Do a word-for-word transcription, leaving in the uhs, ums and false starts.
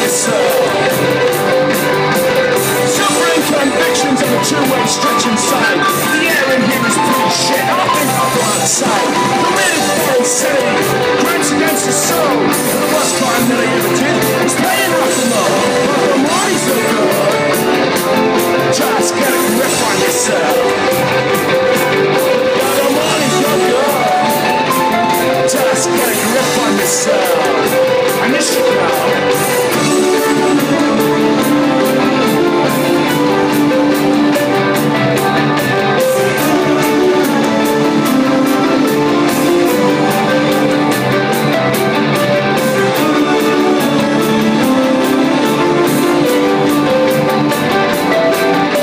yes sir. Suffering convictions of a two-way stretch inside. The air in here is pretty shit, I think I'll go outside. The really foreign city, crimes against the soul. The worst crime that I ever did was paying off the law. But the money's so good. Just get a grip on yourself.